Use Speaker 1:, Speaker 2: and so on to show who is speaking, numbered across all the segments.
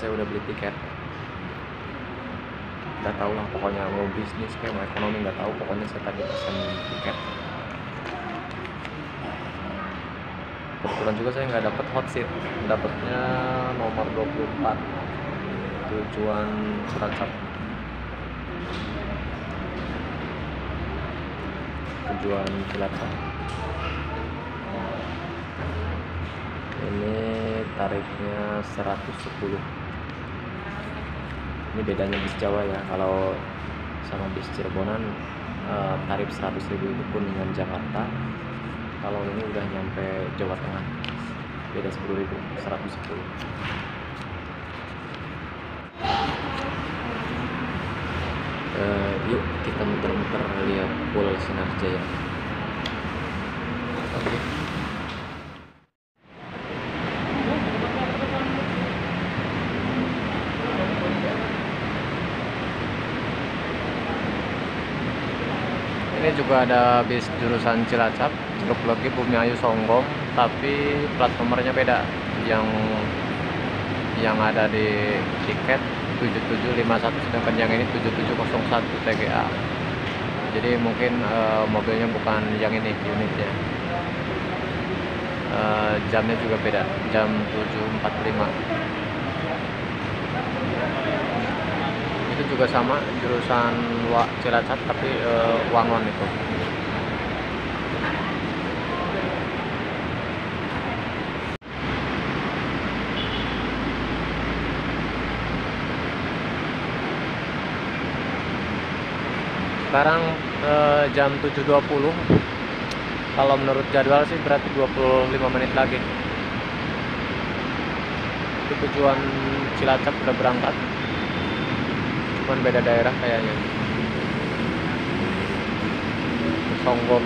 Speaker 1: saya udah beli tiket. Nggak tahu lah, pokoknya mau bisnis kayak mau ekonomi nggak tahu, pokoknya saya tadi pesan tiket. Kebetulan juga saya nggak dapet hot seat, dapetnya nomor 24 tujuan Cilacap. Tujuan Cilacap. Ini tarifnya 110. Ini bedanya bis Jawa ya, kalau sama bis Cirebonan tarif 100.000 itu Kuningan Jakarta. Kalau ini udah nyampe Jawa Tengah beda 10.000, 110. Yuk kita muter-muter lihat Pul Sinarjaya. Oke. Ini juga ada bis jurusan Cilacap, Curug Legi, Bumiayu, Songgom, tapi plat nomornya beda. Yang ada di tiket 7751, sedangkan yang ini 7701 TGA. Jadi mungkin mobilnya bukan yang ini unitnya. Jamnya juga beda, jam 7.45. Itu juga sama jurusan Cilacap tapi Wangon itu. Sekarang jam 7.20. Kalau menurut jadwal sih berarti 25 menit lagi. Itu tujuan Cilacap udah berangkat. Cuman beda daerah kayaknya. Songgom.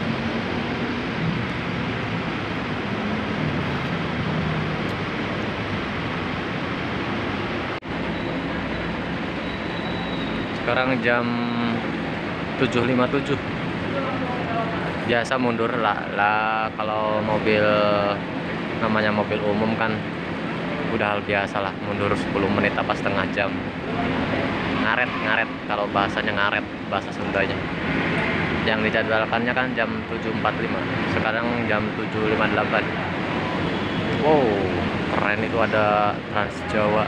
Speaker 1: Sekarang jam 7.57. Biasa mundur lah kalau mobil namanya mobil umum kan udah hal biasa lah, mundur 10 menit apa setengah jam. Ngaret kalau bahasanya, ngaret bahasa Sundanya. Yang dijadwalkannya kan jam 7.45, sekarang jam 7.58. Wow, keren itu, ada Trans Jawa.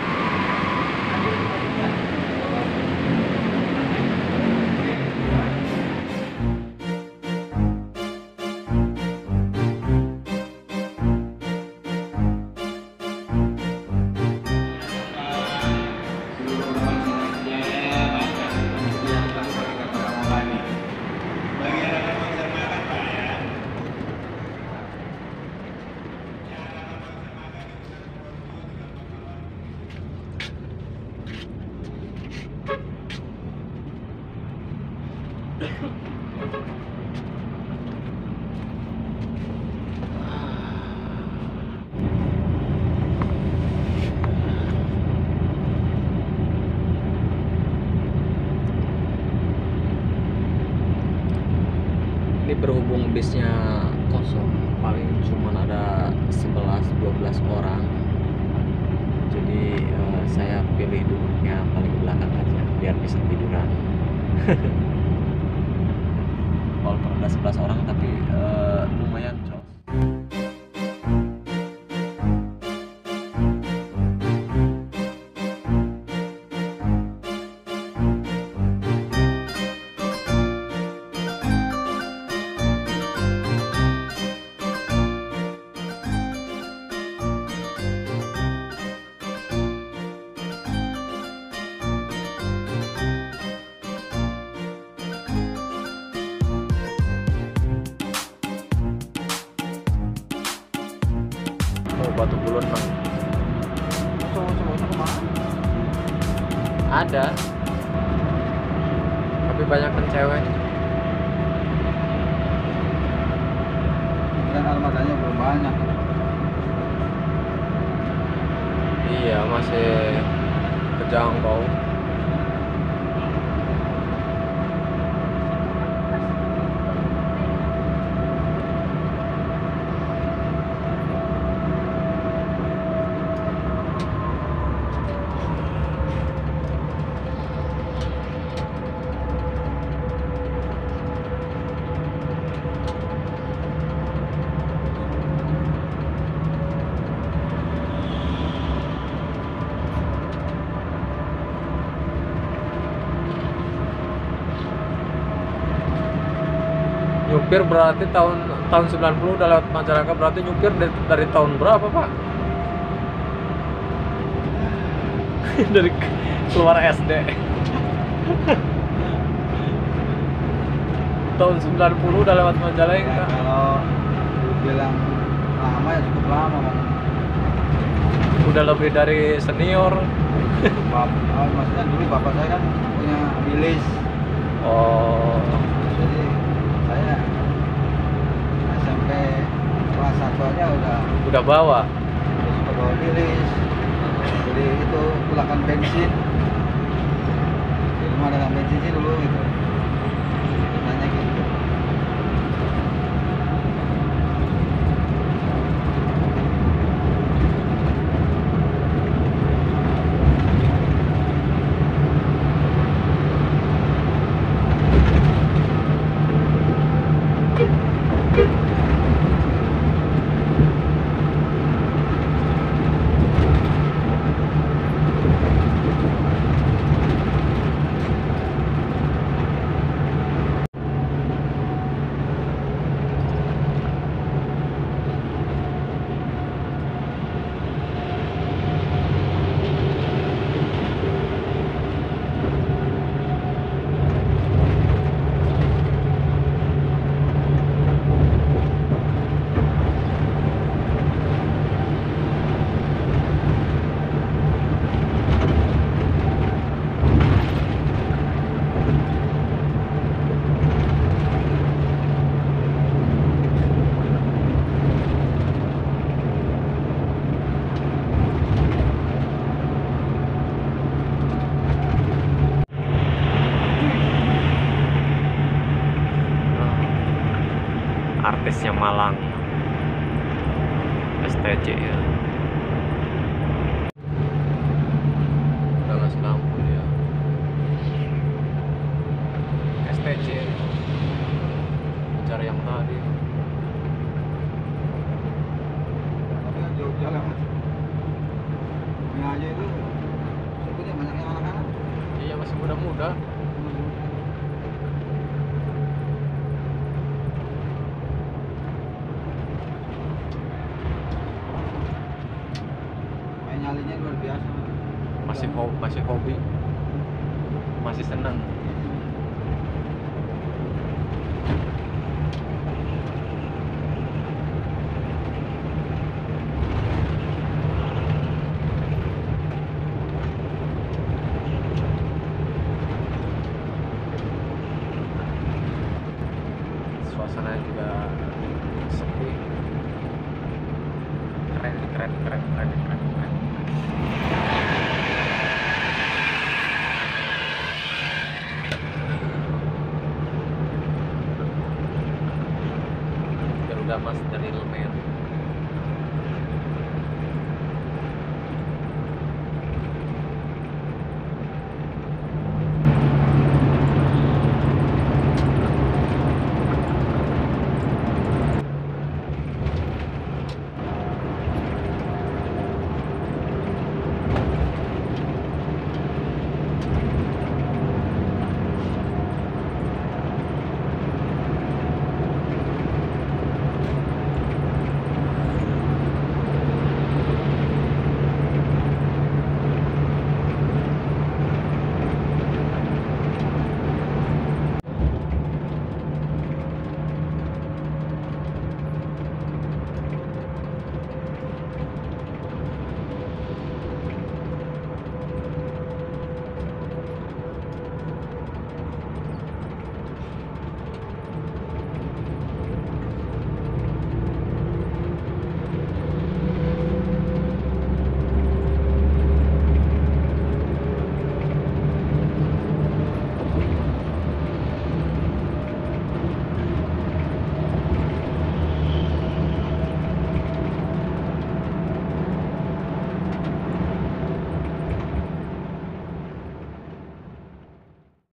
Speaker 1: Ini berhubung bisnya kosong, paling cuma ada 11-12 orang, jadi saya pilih duduknya paling belakang aja biar bisa tiduran. Walaupun ada 11 orang tapi lumayan cos. Batu Bulun bang.
Speaker 2: Cowok-cowoknya kemana?
Speaker 1: Ada, tapi banyak kan cewek.
Speaker 2: Dan armadanya belum banyak.
Speaker 1: Iya, masih kejangkau.
Speaker 3: nyupir berarti tahun 90 udah lewat Majalengka, berarti nyupir dari tahun berapa, Pak? Dari keluar SD. Tahun 90 udah lewat
Speaker 2: Ya,
Speaker 3: Majalengka.
Speaker 2: kalau bilang lama ya cukup lama, Bang.
Speaker 3: Udah lebih dari senior.
Speaker 2: Maksudnya dulu bapak saya kan punya bilis.
Speaker 3: Oh,
Speaker 2: Jadi saya SMP kelas 1 aja udah
Speaker 3: bawa.
Speaker 2: suka bawa bilis. Jadi itu kulakan bensin. Di rumah ada bensin sih dulu gitu. Nanya gitu.
Speaker 1: Artisnya Malang, STJ ya. Udah ngasih lampu dia. STJ cari yang tadi.
Speaker 2: Tapi kan Jogja lah, Mas. Ini aja itu sebetulnya banyak yang anak-anak.
Speaker 1: Iya, masih muda-muda.
Speaker 2: Main nyalinya luar biasa.
Speaker 1: Masih hobi, masih senang. Suasana juga sepi. Keren. Garuda Mas dari